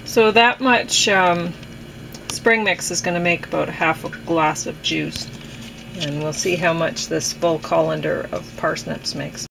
So that much spring mix is going to make about half a glass of juice. And we'll see how much this full colander of parsnips makes.